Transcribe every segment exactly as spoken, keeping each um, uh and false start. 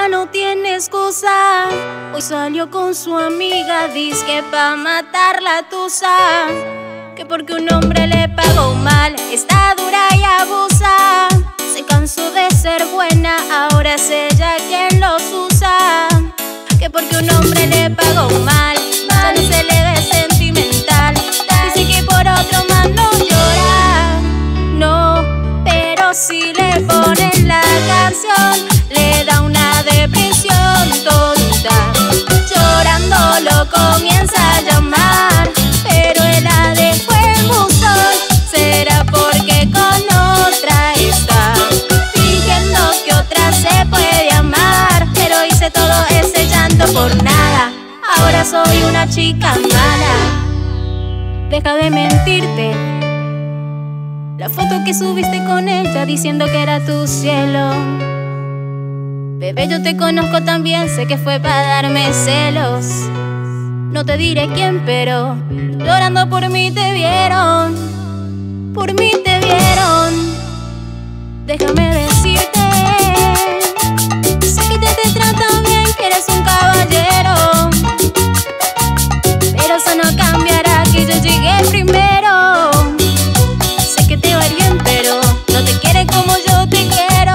no tiene excusa. Hoy salió con su amiga, dizque pa' matar la tusa. Que porque un hombre le pagó mal, está dura y abusa. Se cansó de ser buena, ahora es ella quien los usa. Que porque un hombre le pagó mal, ya no se le ve sentimental. Dice que por otro más no llora, no, pero si le ponen la canción, le da una depresión tonta. Llorando lo comienza a llamar, pero él la dejó en buzón. Será porque con otra está, fingiendo que otra se puede amar. Pero hice todo ese llanto por nada, ahora soy una chica mala. Deja de mentirte, la foto que subiste con ella diciendo que era tu cielo. Bebé, yo te conozco también, sé que fue para darme celos. No te diré quién, pero llorando por mí te vieron, por mí te vieron. Déjame decirte, sé que te, te trata bien, que eres un caballero, pero eso no cambiará que yo llegué primero. Sé que te va bien, pero no te quiere como yo te quiero.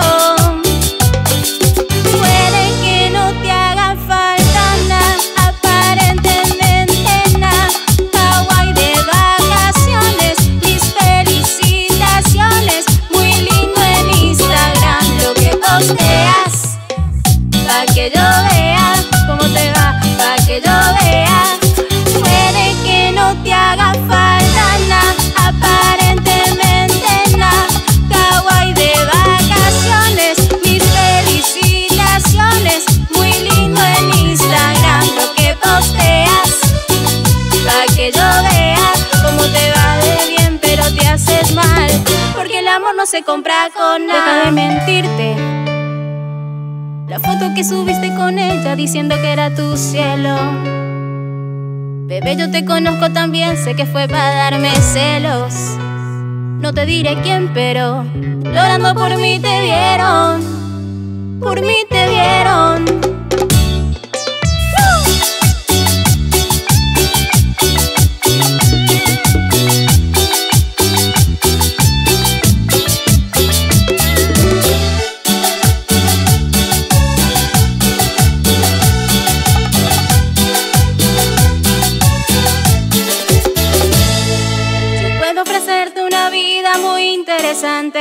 Puede que no te haga falta nada, aparentemente nada. Hawái de vacaciones, mis felicitaciones. Muy lindo en Instagram lo que posteas, pa' que yo vea cómo te va, pa' que yo vea. Puede que no te haga falta nada, aparentemente nada. Hawái de vacaciones, mis felicitaciones. Muy lindo en Instagram lo que posteas, pa' que yo vea cómo te va de bien, pero te haces mal, porque el amor no se compra con nada. Deja de mentirte, la foto que subiste con ella diciendo que era tu cielo. Bebé, yo te conozco también, sé que fue para darme celos. No te diré quién, pero llorando por mí te vieron, por mí te vieron. Ofrecerte una vida muy interesante,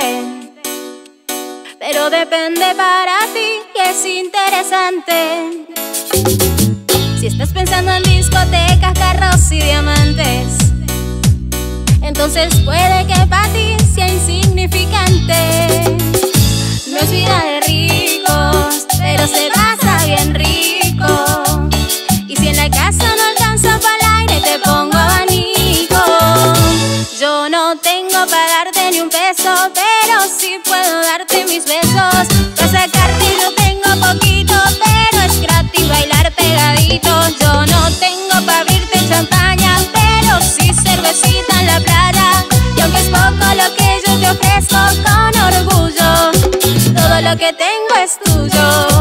pero depende para ti que es interesante. Si estás pensando en discotecas, carros y diamantes, entonces puede que para ti sea insignificante. No es vida de ricos, pero se pasa bien rico. Y si en la casa no alcanza para el aire, te pongo abanico. Yo no tengo para darte ni un peso, pero sí puedo darte mis besos. Para sacarte yo tengo poquito, pero es gratis bailar pegadito. Yo no tengo para abrirte champaña, pero sí cervecita en la playa. Y aunque es poco lo que yo te ofrezco con orgullo, todo lo que tengo es tuyo.